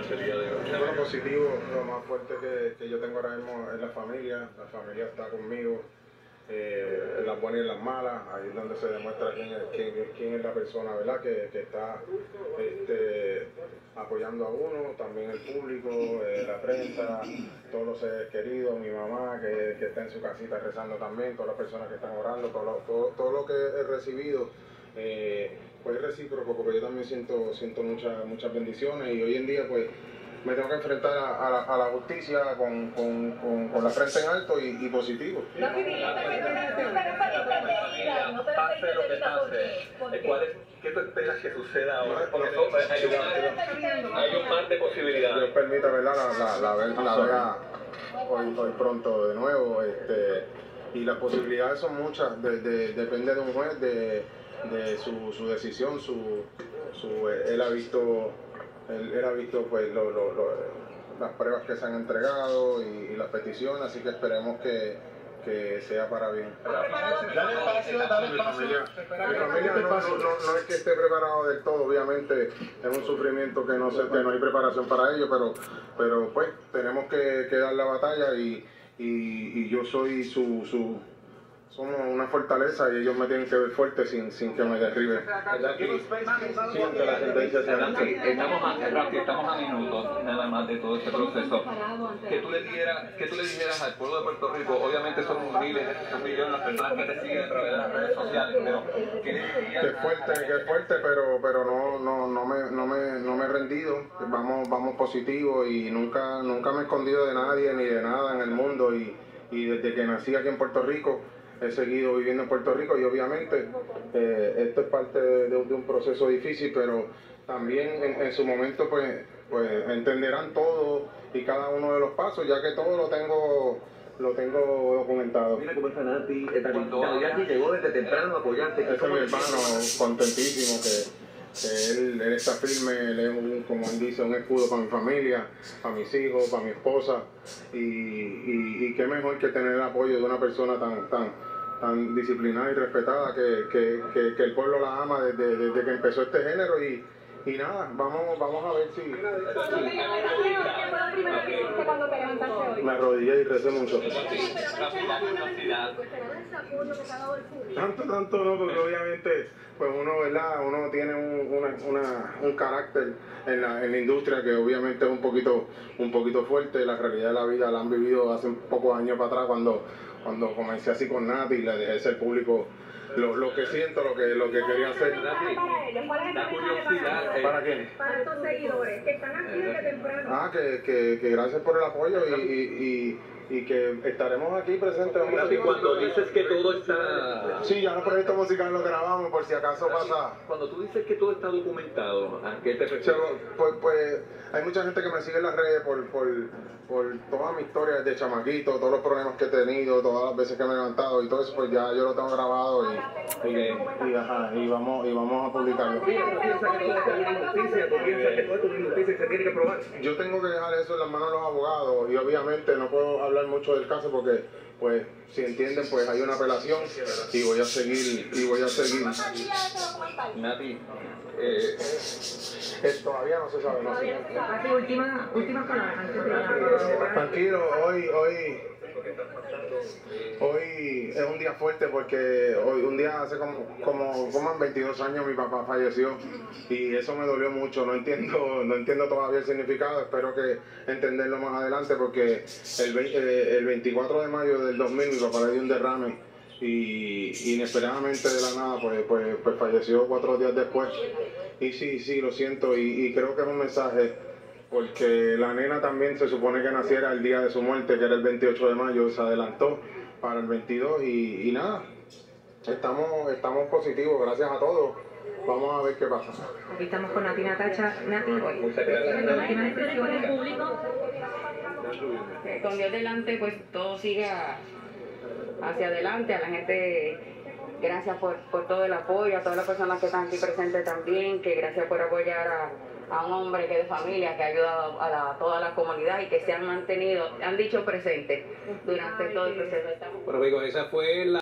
el día de hoy? Bueno, positivo, lo más fuerte que yo tengo ahora mismo es la familia está conmigo, en las buenas y en las malas, ahí es donde se demuestra quién es la persona, ¿verdad? Que está apoyando a uno, también el público, la prensa, todos los seres queridos, mi mamá que está en su casita rezando también, todas las personas que están orando, todo lo que he recibido. Pues es recíproco, porque yo también siento muchas bendiciones, y hoy en día pues me tengo que enfrentar a la justicia con la frente en alto y positivo. Pase lo que pase, ¿qué tú esperas que suceda ahora? Porque hay un mar de posibilidades. Dios permita, ¿verdad? La vea hoy pronto de nuevo, y las posibilidades son muchas, depende de un juez, de su decisión, él ha visto pues las pruebas que se han entregado y las peticiones, así que esperemos que sea para bien. Dale espacio. Mi familia no es que esté preparado del todo, obviamente es un sufrimiento que no hay preparación para ello, pero pues tenemos que dar la batalla, y yo soy somos una fortaleza, y ellos me tienen que ver fuerte sin que me derriben. Siempre la sentencia se estamos a minutos nada más de todo este proceso. ¿Qué tú le dijeras al pueblo de Puerto Rico? Obviamente son millones las personas que te siguen a través de las redes sociales, pero ¿qué le dirías? Que es fuerte, pero no me he rendido. Vamos positivo, y nunca me he escondido de nadie ni de nada en el mundo, y desde que nací aquí en Puerto Rico he seguido viviendo en Puerto Rico, y obviamente esto es parte de un proceso difícil, pero también en su momento pues entenderán todo y cada uno de los pasos, ya que todo lo tengo documentado. Mira cómo está Nati, Nati llegó desde temprano a apoyarte. Ese es mi hermano, contentísimo que él está firme, él es como él dice, un escudo para mi familia, para mis hijos, para mi esposa, y qué mejor que tener el apoyo de una persona tan disciplinada y respetada, que el pueblo la ama desde que empezó este género, y nada, vamos a ver si... Me arrodillé y recé mucho. Tanto no, porque obviamente pues uno tiene un carácter en la industria que obviamente es un poquito fuerte. La realidad de la vida la han vivido hace pocos años para atrás, cuando comencé así con Nati y le dejé ser público lo que siento, lo que quería hacer. ¿Para quién? Para estos seguidores que están aquí desde temprano. Que gracias por el apoyo, y que estaremos aquí presentes. Y cuando dices que todo está... Sí, ya los proyectos musicales los grabamos, por si acaso pasa. Cuando tú dices que todo está documentado, ¿a qué te refieres? Pues hay mucha gente que me sigue en las redes por toda mi historia desde chamaquito, todos los problemas que he tenido, todas las veces que me he levantado y todo eso, pues ya yo lo tengo grabado, y vamos a publicarlo. ¿Tú piensas que todo esto es una injusticia? ¿Tú piensas que todo esto es una injusticia y se tiene que probar? Yo tengo que dejar eso en las manos de los abogados, y obviamente no puedo hablar mucho del caso porque, pues, si entienden, pues hay una apelación, y voy a seguir. Nati, todavía no se sabe. Así, últimas palabras antes de Tranquilo, hoy es un día fuerte, porque hoy un día hace como 22 años mi papá falleció, y eso me dolió mucho. No entiendo todavía el significado, espero que entenderlo más adelante, porque el 24 de mayo del 2000 mi papá le dio un derrame, y inesperadamente de la nada pues falleció 4 días después, y sí lo siento, y creo que es un mensaje, porque la nena también se supone que naciera el día de su muerte, que era el 28 de mayo, se adelantó para el 22, y nada, estamos positivos, gracias a todos. Vamos a ver qué pasa. Aquí estamos con Nati Natacha. Nati, hoy. Últimas expresiones públicas. Con Dios delante, pues todo sigue hacia adelante. A la gente, gracias por todo el apoyo, a todas las personas que están aquí presentes también, que gracias por apoyar a un hombre que es de familia, que ha ayudado a toda la comunidad y que se han dicho presentes durante todo el proceso. Bueno, amigos, esa fue la...